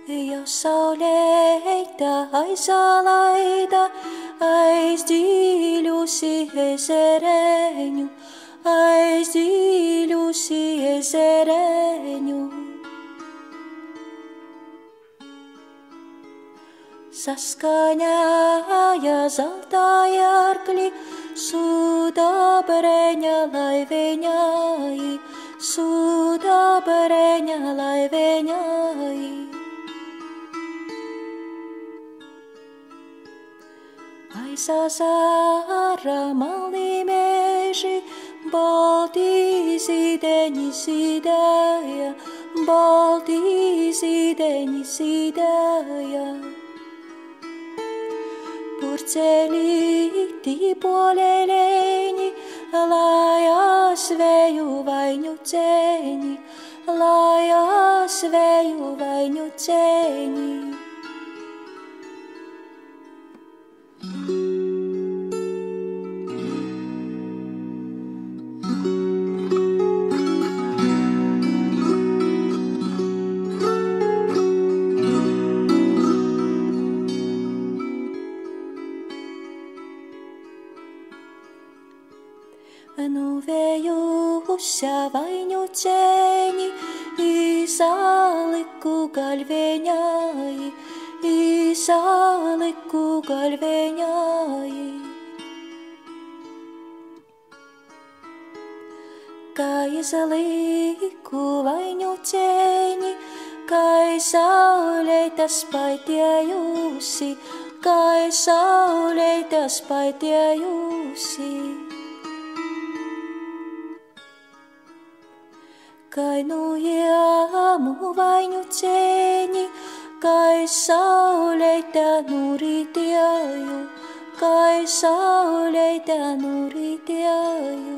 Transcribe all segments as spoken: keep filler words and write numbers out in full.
Jo sauleite aizalaide aizdīļusi ezereņu, aizdīļusi ezereņu. Saskaņāja zeltā jārkļi, sudabreņa laiveņai, sudabreņa laiveņai. Aizazara malī meži, balti zideņi zidēja, balti zideņi zidēja. Purcelīti poleleņi, lai asveju vaiņu ceņi, lai asveju vaiņu ceņi. Nuvējuša vaiņu ceņi, izaliku galveņai, izaliku galveņai. Kā izaliku vaiņu ceņi, kā sauleite spaitējusi, kā sauleite spaitējusi. Kai nu jāmu vaiņu ceņi, kai sauleite nuritēju, kai sauleite nuritēju.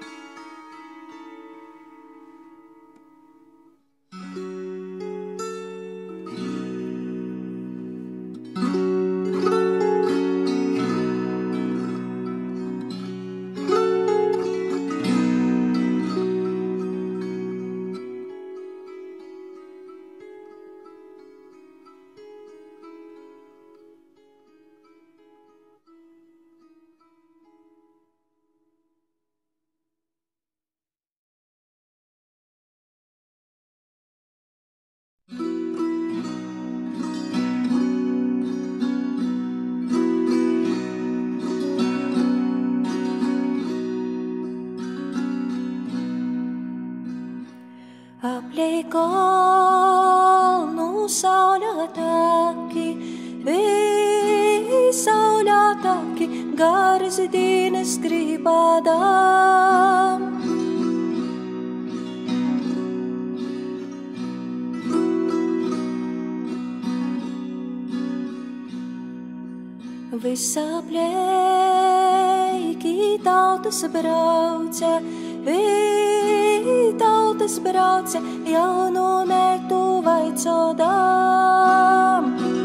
Apleik kolnu sauleitaki, vi sauleitaki, garas dienas gribādām. Visa Apleiki tautas brauce, vi tautas brauce, jaunu meitu vaicodām.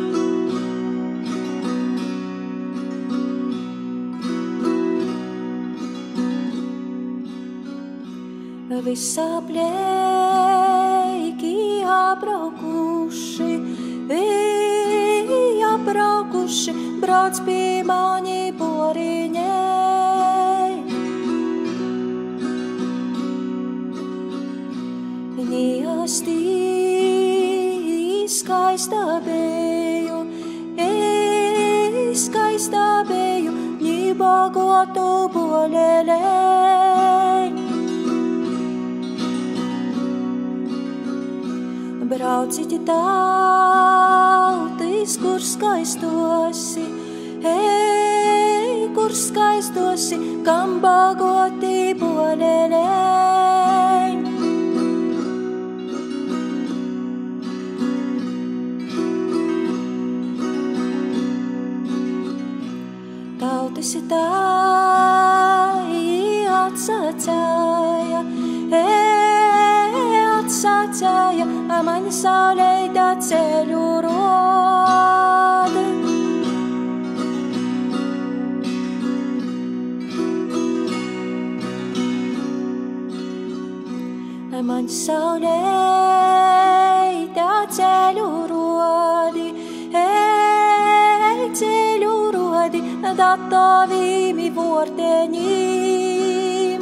Visa Apleiki apbraukuši, vi apbraukuši, brauc pie mani boriņai. Niasti skaista beju, skaista beju, ni bogotu boleleņ. Brauciti tautis, kur skaistosi, ej, kur skaistosi, kam bogoti boleleņ. Tautis tai atsacēja, ej, atsacēja, a mani sauleite ceļu roda. A mani sauleite ceļu roda. za tavimi vortenim.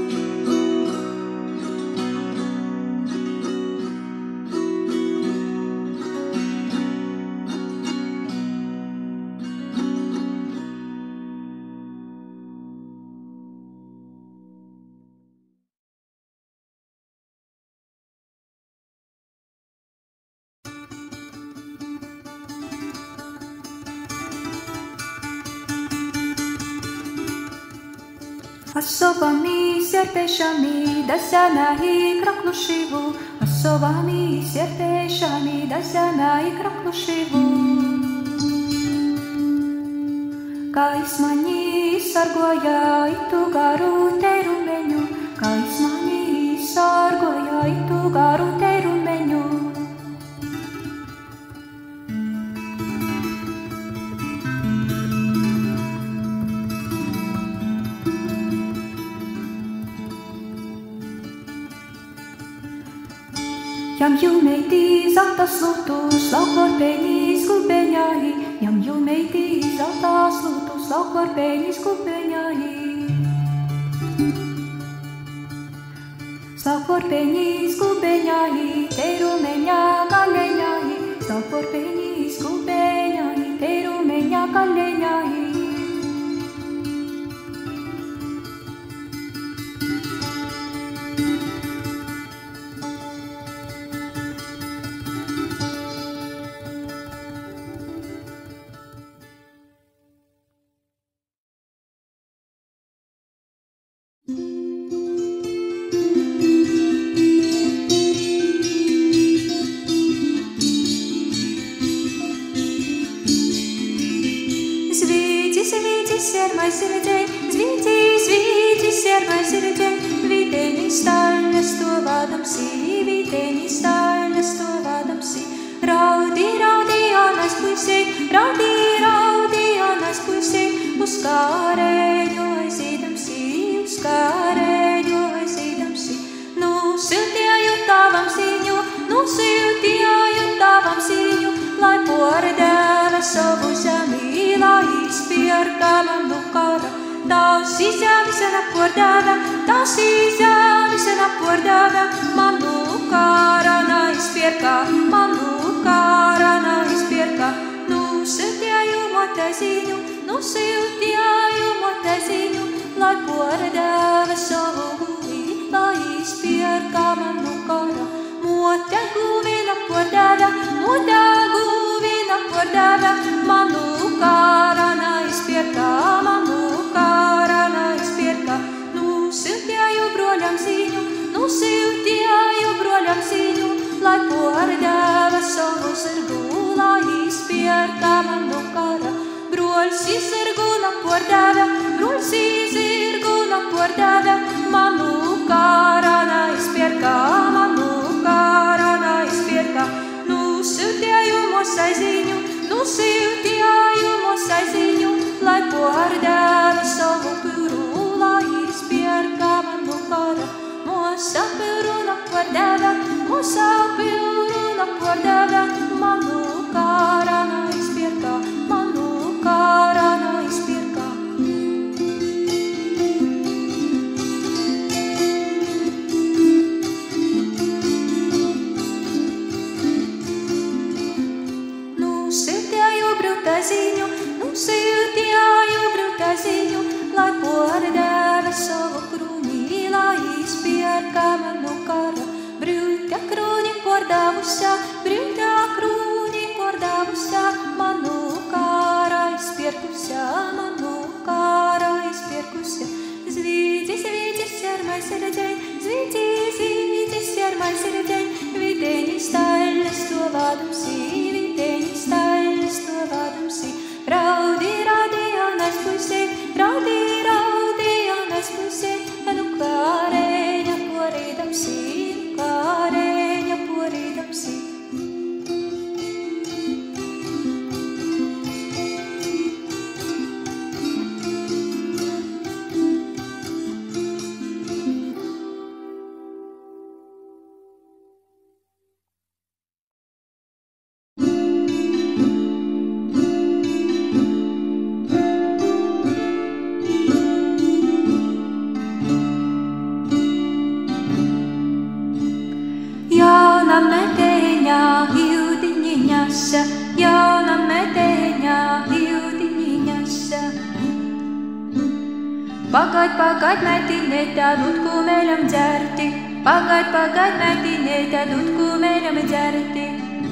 Sovami, sērpeišami, dasanahi kroklušivu. Sovami, sērpeišami, dasanahi kroklušivu. Kais mani sargoja itu garu terumeņu, kais mani sargoja itu garu terumeņu. Jam jūmeitī zeltas lūtus, laukvarpeņīs kubeņai. Jam jūmeitī zeltas lūtus, laukvarpeņīs kubeņai. Laukvarpeņīs kubeņai, teirumeņā kaleņai. Laukvarpeņīs kubeņai, teirumeņā kaleņai. Sērmais, zirdzeņ, Zvīdzi, Zvīdzi, sērmais, zirdzeņ, videni staļas to vadamsi, videni staļas to vadamsi. Raudi, raudi, jaunais puisī, raudi, raudi, jaunais puisī, uz kāreņu aizīdamsi, uz kāreņu aizīdamsi. Nu siltieju tavam siņu, nu siltieju tavam siņu, lai pordēva savu zemi, lai izpierka manu kara. Tavs izjāvisena pordēva, tavs izjāvisena pordēva, manu kara naizpierka, manu kara naizpierka. Nu siltieju moteziņu, nu siltieju moteziņu, lai pordēva savu guvi, lai izpierka manu kara. Mote guvina pordēva, mote guvina pordēva, manu kara naizpierka, manu kara naizpierka. Nu siltieju broļam ziņu, nu siltieju broļam ziņu, lai pordēva savu zirgu, lai izpierka manu kara. Broļs izirgu napordēva, broļs izirgu napordēva, manu kara naizpierka, manu kara naizpierka. Nu siltieju mosaiziņu, nu siltieju mosaiziņu, lai pordēva savu puru, lai izpierka manu kara. Mosa puru napordēva, mosa puru napordēva, manu kara naizpierka, manu kara naizpierka. Nu siltieju brutaziņu, nu siltieju brutaziņu, lai pordēva savu krūni, lai izpierka manu kara. Biruta krūni pordāvusia, biruta krūni pordāvusia, manu kara izpierkusia, manu kara izpierkusia. Zvīdzi, Zvīdzi, sērmais, zirdzeņ, Zvīdzi, Zvīdzi, sērmais, zirdzeņ, videni staļas to vadamsi, videni staļas to vadamsi. Raudi, raudi, jaunais puisī, raudi, raudi, jaunais puisī, nu kāreņa porīdamsi, kāreņa porīdamsi. Pagaid, pagaid, meitine, tad utku mēļam dzerti. Pagaid, pagaid, meitine, tad utku mēļam dzerti.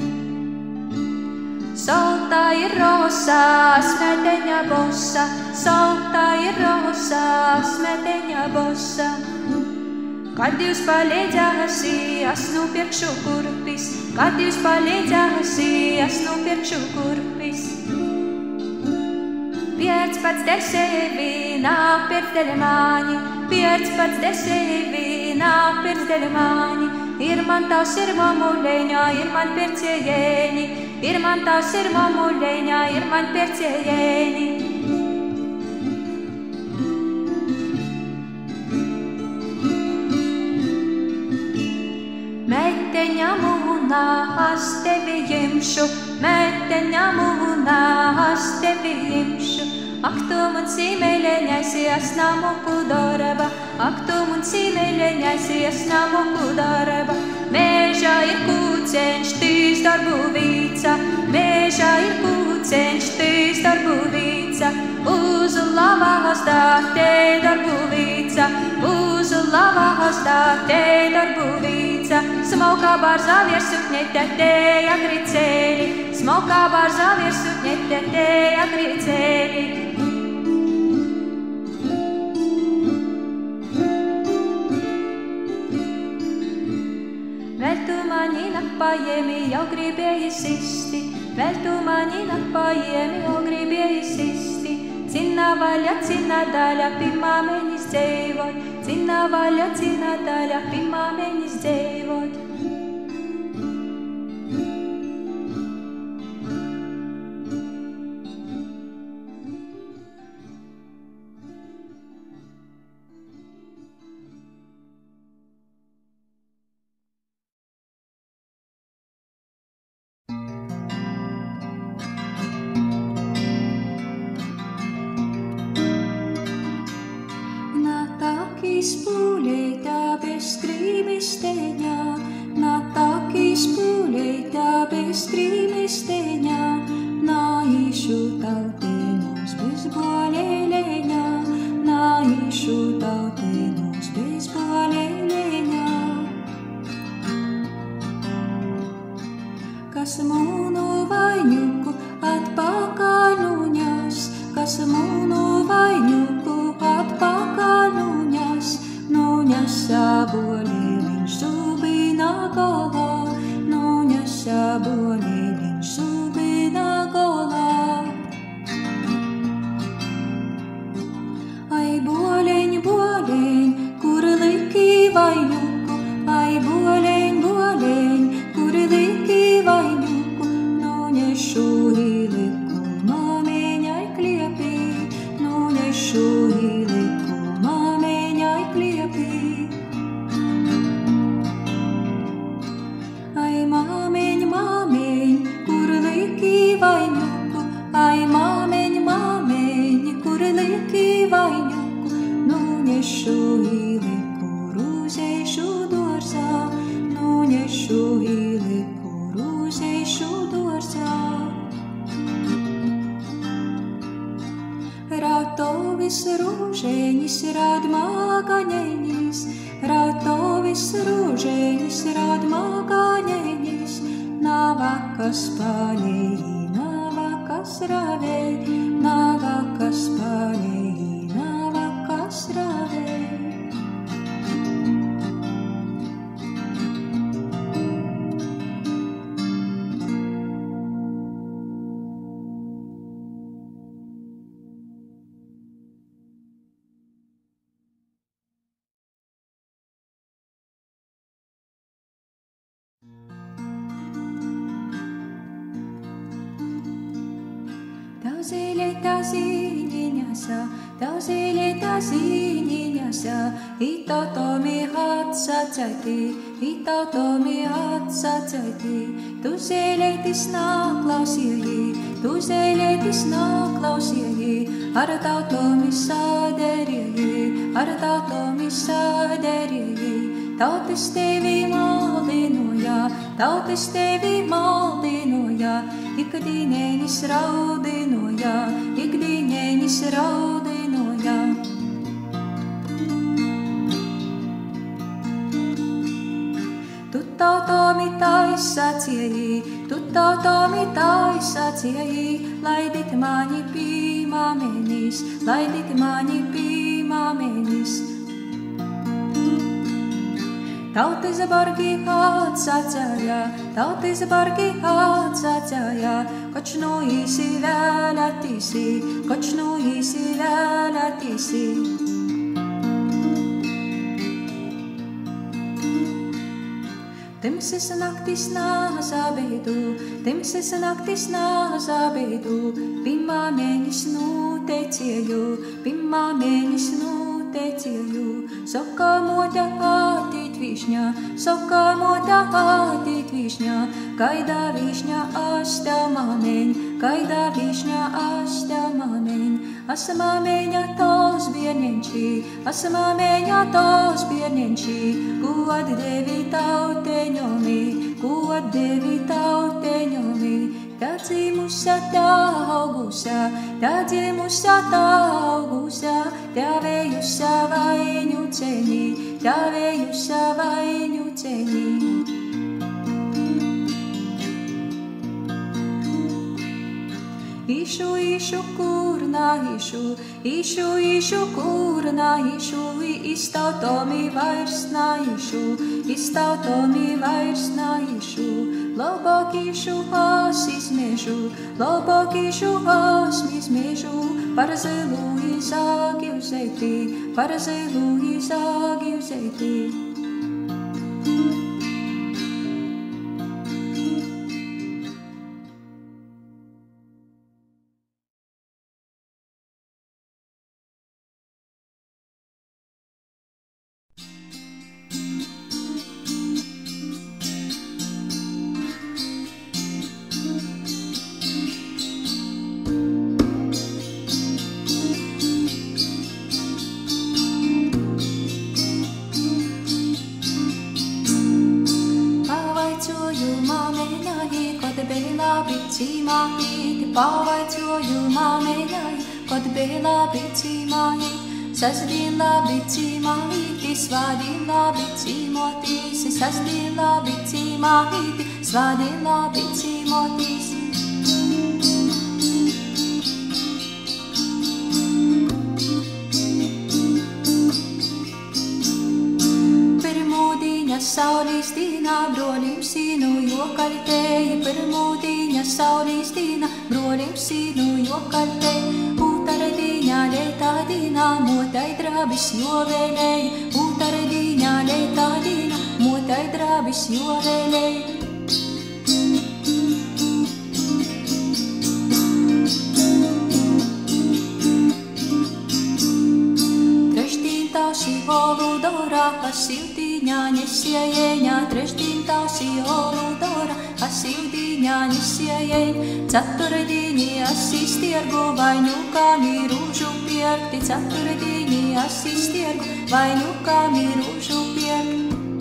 Sauta ir rosa, smeteņa bosa, sauta ir rosa, smeteņa bosa. Kad jūs palīdzēsi, es nupirkšu kurpis, kad jūs palīdzēsi, es nupirkšu kurpis. Pierds pats der sevi, nav pierds der mani, pierds pats der sevi, nav pierds der mani. Ir man tavs ir mamuleņa, ir man pircējēni, ir man tavs ir mamuleņa, ir man pircējēni. Meiteņa mūna, es tevi jimšu, meiteņa mūna, es tevi jimšu. Ak, tu man sīmeļeņaisi, es namoku darba, ak, tu man sīmeļeņaisi, es namoku darba. Mežā ir kūceņš, tīs darbu vīca, mežā ir kūceņš, tīs darbu vīca. Uz lavas tā te darbu vīca, uz lavas tā te darbu vīca. Smalkā bārzā virsutņete te agricēli, smalkā bārzā virsutņete te agricēli. Vēl tu mani napaēmi, jau gribēji sisti, vēl tu mani napaēmi, jau gribēji sisti. Cina vaļa, cina daļa, pirmā mēnis dzēvot, cina vaļa, cina daļa, pirmā mēnis dzēvot. Spūleita bez krīmisteņā, nataki spūleita bez krīmisteņā, nāīšu tautēnos bez boleleņā, nāīšu tautēnos bez boleleņā. Kas mūnu vaļņuku atpakaļ nuņas, kas mūnu vaļņuku atpakaļ nuņas, nuņas sabolēliņš zubina golā, nuņas sabolēliņš zubina golā. Ai boleņ, boleņ, kur liki vaļņuku, ai boleņ, boleņ, kur liki vaļņuku, nuņešu iliku māmeņai kliepī, nuņešu iliku māmeņai kliepī. Ai māmeņ, māmeņ, kur liki vaļņuku, ai māmeņ, māmeņ, kur liki vaļņuku, nuņešu iliku rūzeišu dorsā, nuņešu iliku rūzeišu dorsā. Rautovis rūžēņis rād māgaņēņis, rautovis rūžēņis rād māgaņēņis, navakas pārēji, navakas rāvēji, navakas pārēji, navakas rāvēji. Tauzeleta ziņiņasa, tauzeleta ziņiņasa, itautomi atsacēti, itautomi atsacēti. Tu zēlētis nāklausieji, tu zēlētis nāklausieji, ar tautomi sāderieji, ar tautomi sāderieji. Tautis tevi maldinoja, tautis tevi maldinoja, ikdienenis raudinoja, ikdienenis raudinoja. tautomi taisacieji, tu tautomi taisacieji, laidit mani pīmāmenis, laidit mani pīmāmenis. Tautis bargi atsacēja, tautis bargi atsacēja, koč nu īsi vēlētīsi, koč nu īsi vēlētīsi. Timsis naktis nāzabeidu, timsis naktis nāzabeidu, pirmā mēnis nūtecēju, pirmā mēnis nūtecēju. Soka moda atīt višņā, soka moda atīt višņā, kaidā višņā asta māmeņ, kaidā višņā asta māmeņ. Asa māmeņa tos biernienči, asa māmeņa tos biernienči, god devi tauteņomi, god devi tauteņomi. Tā dzīmusa, tā augusa, tā dzīmusa, tā augusa, tā vējusa vaiņu ceni, tā vējusa vaiņu ceni. Išu, išu, kurna išu, išu, išu, kurna išu, iztautomi vairs naišu, iztautomi vairs naišu. Labāk išu asis mežu, labāk išu asmis mežu, par zilu izāgi uzeiti, par zilu izāgi uzeiti. Pavaicoju māmeņai, kod bija labi cīmāji, sasdien labi cīmāīti, svādien labi cīmotīsi, sasdien labi cīmāīti, svādien labi cīmotīsi. Pirmūdīņa saulīs dīnā brolim sīnu jokaļtēji, pirmūdīņa saulīs dīnā brolim sīnu jokaļtēji. Ūtaredīņā leitā dīnā motai drābis jovēlēji, ūtaredīņā leitā dīnā motai drābis jovēlēji. Trešdīn tausi voludorā, pasiltīņā nesiejeņā, trešdīn tausi voludorā, pasiltīņā nesiejeņ. Ceturtdīni asistiergu vainukami rūžu pierkti, ceturtdīni asistiergu vainukami rūžu pierkti.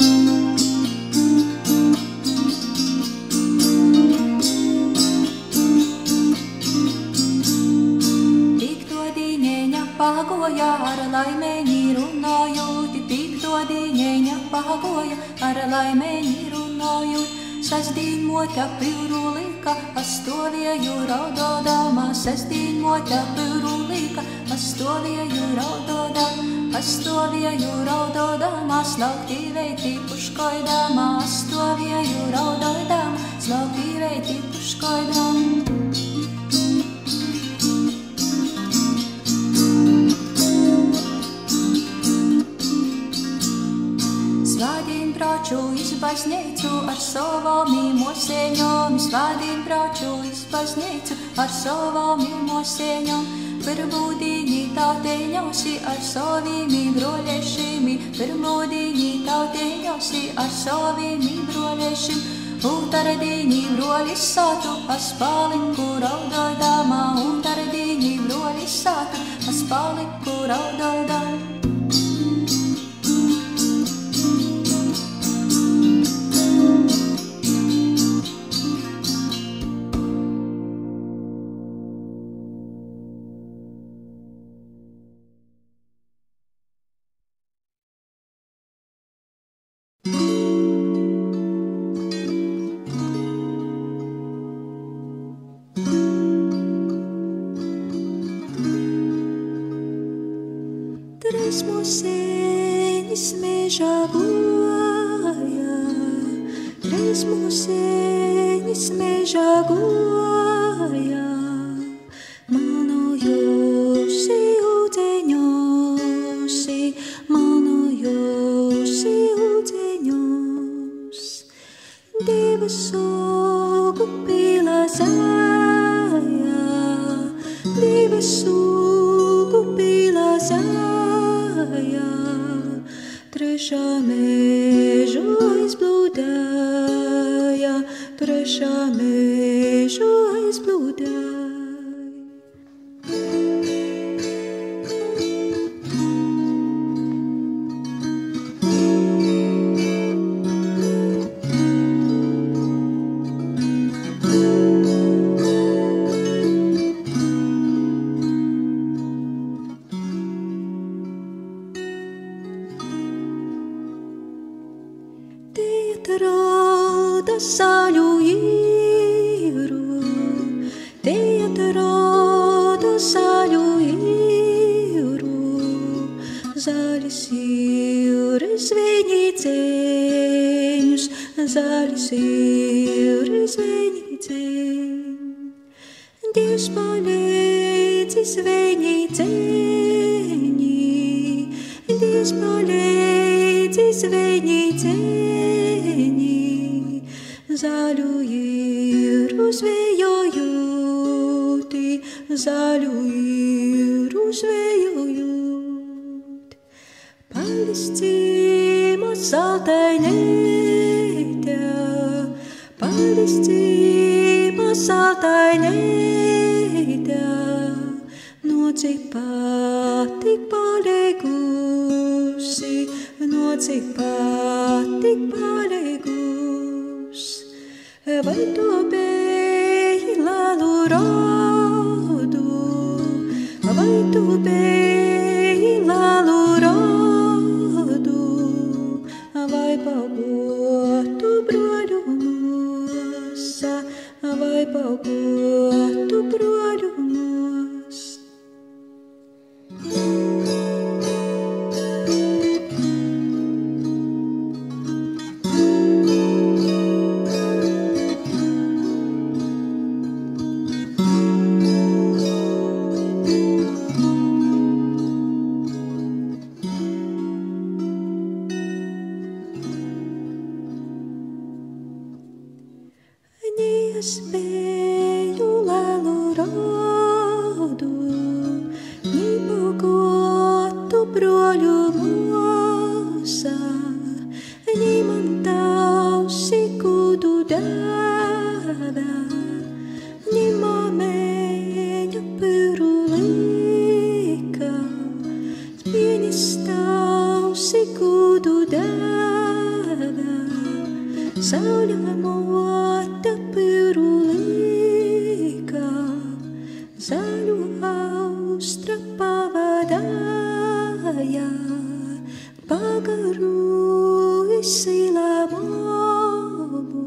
Piktodīņeņa pagoja ar laimeņi runājūti, piktodīņeņa pagoja ar laimeņi runājūti. Sasdīn mota pirulīka, astovieju raudodama, sasdīn mota pirulīka, astovieju raudodama, astovieju raudodama, slaukti veiti puškoidama, astovieju raudodama, slaukti veiti puškoidama. Svādien brauču iz baznīcu ar sovam mīmoseņom, svādien brauču iz baznīcu ar sovam mīmoseņom. Pirmūdīņi tauteņosi ar savīmi broļešimi, pirmūdīņi tauteņosi ar savīmi broļešim. Ūtaredīņi broļis sātu, es paliku raudodama, ūtaredīņi broļis sātu, es paliku raudodama. Trīs mūseņas mežā goja, trīs mūseņas mežā goja, manu jūsi ūdeņosi, manu jūsi ūdeņos. Divas sugu pīlā zāja, divas sugu pīlā zāja, trešā mežu aizblūdāja, trešā mežu aizblūdāja. Atrada zaļu īru, te atrada zaļu īru, zaļas īres viņi ceņus, zaļas īres viņi ceņ. Dievs palīdzis viņi ceņi, Dievs palīdzis viņi ceņi, zaļu īru zvejojūti, zaļu īru zvejojūt. Palīstīma saltainēte, palīstīma saltainēte, nocipāti palīgusi, nocipāti palīgus. Vai tu beji lalu rodu, vai tu beji lalu rodu, vai pagotu broļu nosa, vai pagotu broļu nosa. Spēju lelu rodu, nipogotu broļu mosa, ni man tausi kudu dāvā, ni māmeņa pyru lika, spieņas tausi kudu dāvā, sauļa mota pyru lika, zaļu austra pavadāja, pagaru izsilā mobu.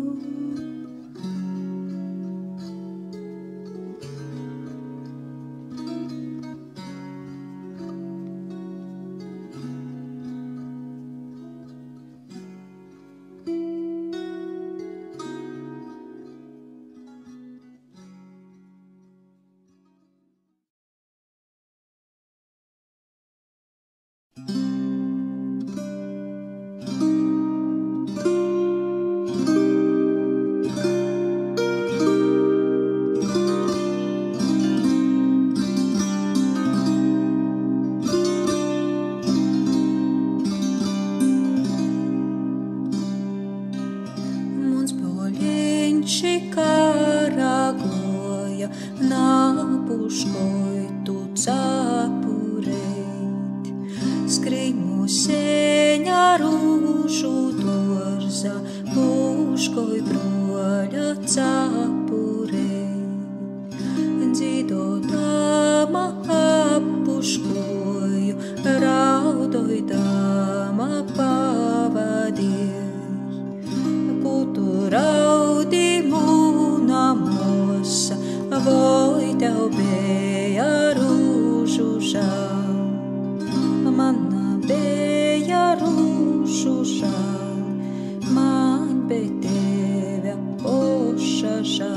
Voi tev bija rūžu žēl, manā ražā.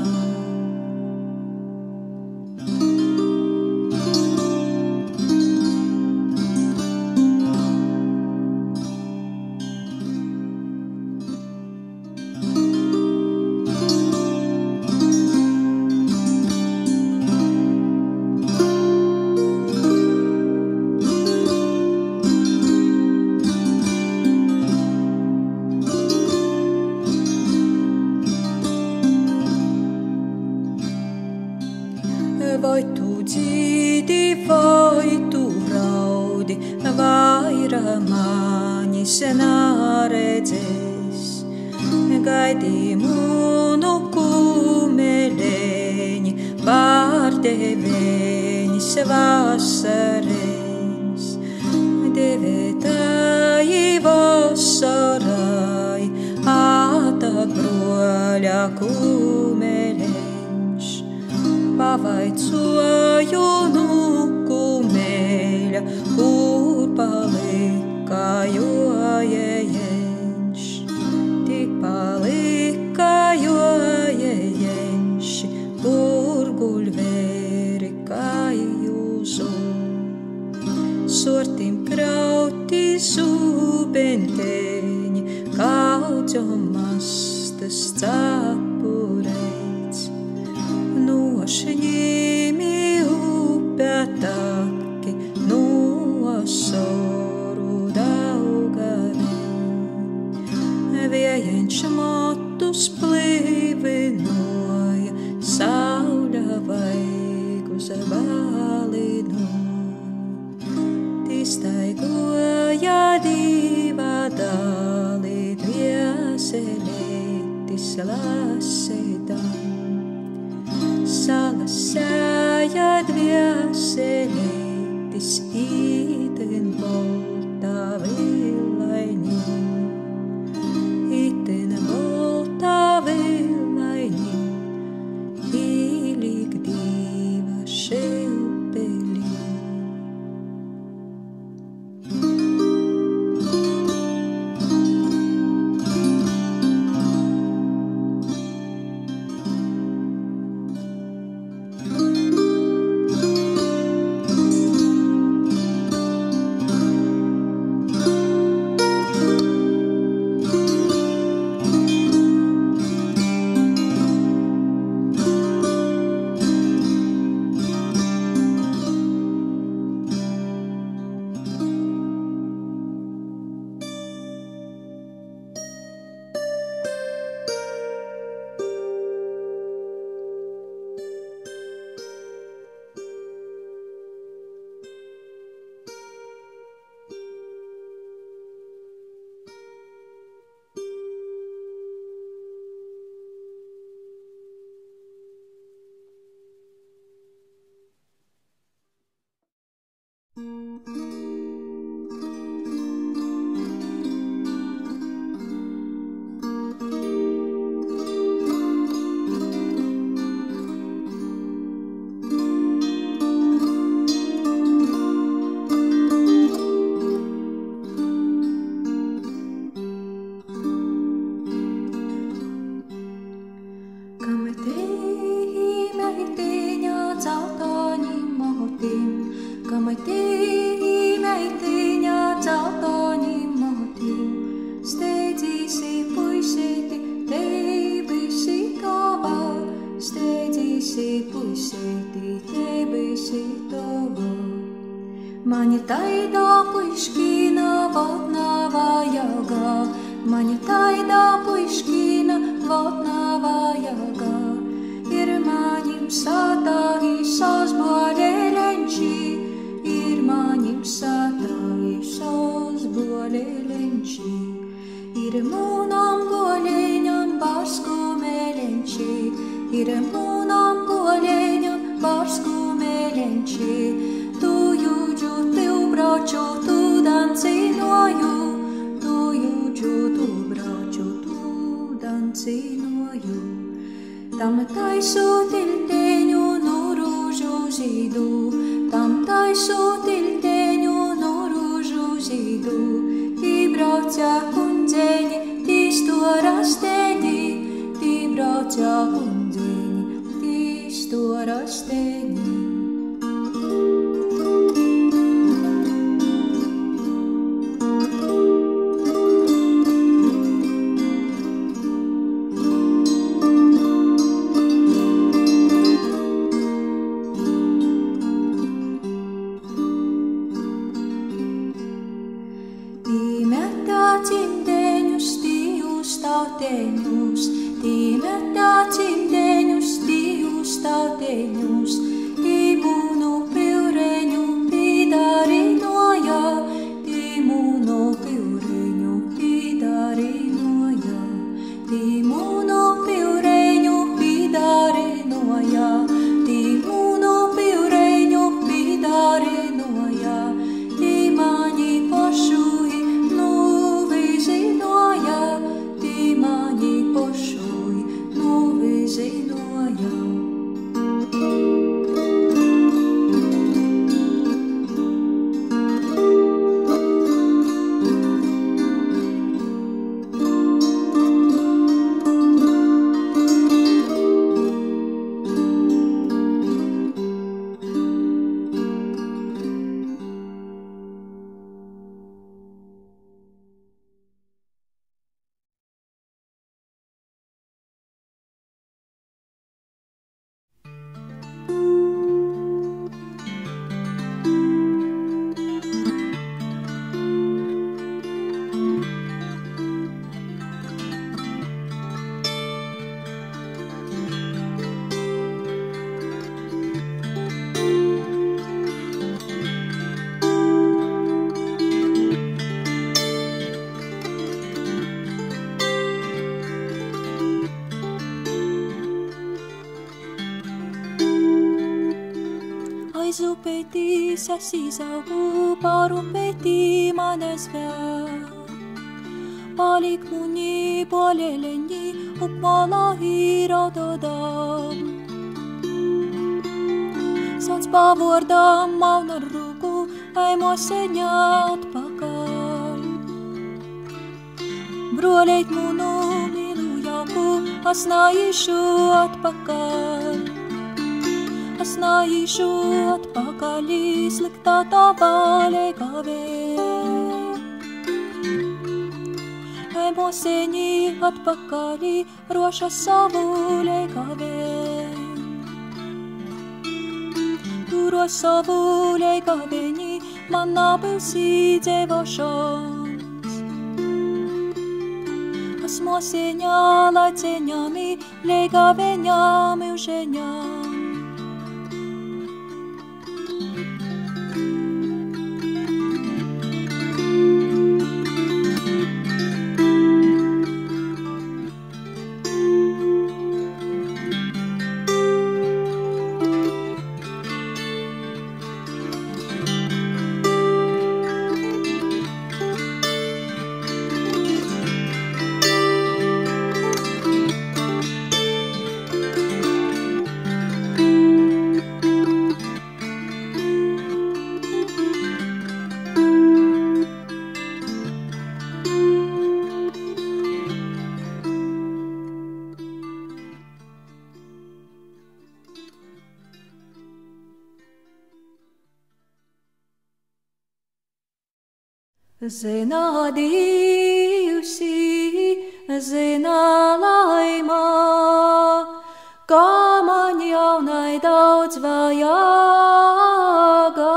Vai tu dziedi, vai tu raudi, vaira manis naredzēs. Gaidi mūnu kumeleņi, pārdevēņis vasareiz. Devētāji vasarai, ātāk broļa kumeleņš. Pavaicoju nu kumeļa, kur palika jojejenš. Tik palika jojejenši, kur guļvēri kājūzu. Sortim krauti zubenteņi, kaudzom mastas capureic. Nošņīmi upētāki, no soru daugavī. Viejeņš motus plīvinoja, sauļa vaigus balinoja. Tistaigoja diva dali, dvieselētis lasēdam. Salasēja dvieselētis itin bolta vilaini, itin bolta vilaini, ilik diva šeupeli. Mani taida puiškina, vodnava jaga. Mani taida puiškina, vodnava jaga. Ir manim sata isos bolelenči. Ir manim sata isos bolelenči. Ir munam boleņam barskumelenči. Ir munam boleņam barskumelenči. Tu jūdžu, tu brauču, tu dancinoju. Tu jūdžu, tu brauču, tu dancinoju. Tam taisu tilteņu no rūžu zīdu. Tam taisu tilteņu no rūžu zīdu. Tī brauca kundzeņi, tī sto rasteņi. Tī brauca kundzeņi. storosteņi. Aizupeitīs es izaugu, pārupeitī manes vēl. Palik muni poleleņi, upmala īraudodam. Sauc pavordam, mauna rūku, aimoseņā atpakaļ. Broleit munu milu jauku, asnāīšu atpakaļ. Asnāīšu atpakaļ, sliktā tā vaļēkavē. Aimoseņi atpakaļ, roša savu lēkavē. Turo savu lēkavēņi, man nāpilsī dzēvošons. Asmoseņā laiceņami, lēkavēņami ušeņām. Zina Dievsi, zina laimā, kā man jaunai daudz vajaga.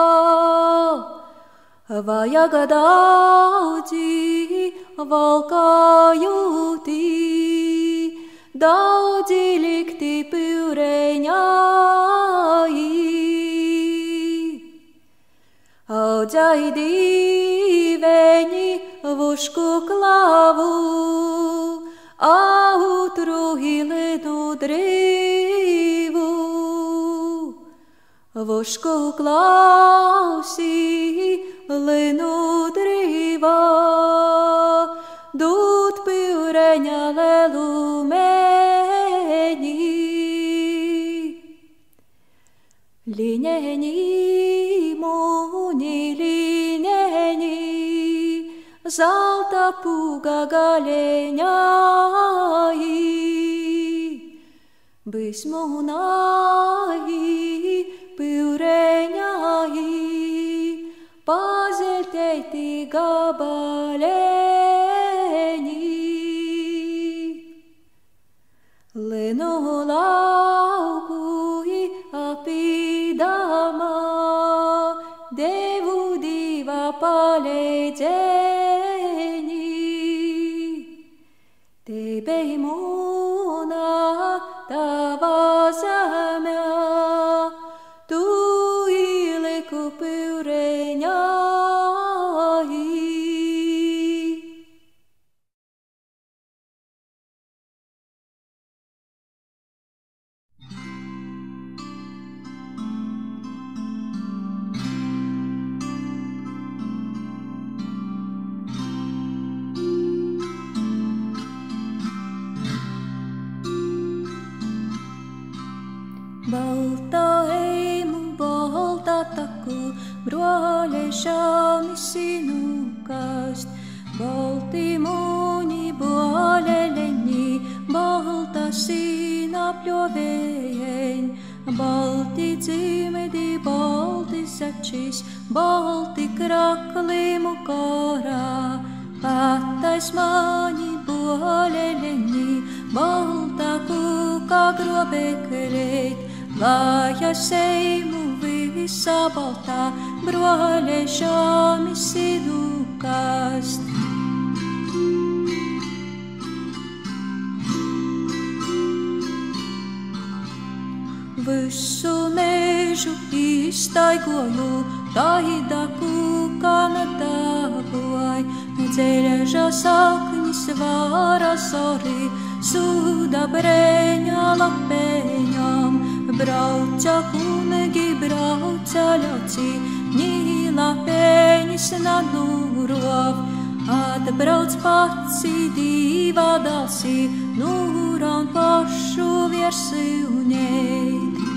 Vajaga daudzi valkājūtī, daudzi likti pūreņāji. Audzai dīveņi vušku klavu, autru hilinu drīvu. Vušku klausī linu drīvā, dūt pūreņa lelu meņi. Liņeņi muni liņeņi, zelta pūga galeņāji. Bismunai, piureņai, pazelteiti gabaleņi. Lenu laukui apidama, devu diva paleidzeni. Tebei muna tava zemē, tu ieliku piureņai. Bolta Eimu, bolta taku, broļešami sinukast. Bolti muņi, boleleņi, bolta sīna pļovējeņ. Bolti dzimedi, bolti začis, bolti kraklimu korā. Patais maņi, boleleņi, bolta kuka grobekleit. Lajas Eimu visa baltā, broļešami sinukast. Visu mežu iztaigoju, taida kukana daboj. Dzeļaža saknis vara sori, suda breņa lapeņam. Brauca kungi, brauca ļauci, ņīla peņis nanurov. Atbrauc paci diva dalsi, nūra un pašu viersi uneit.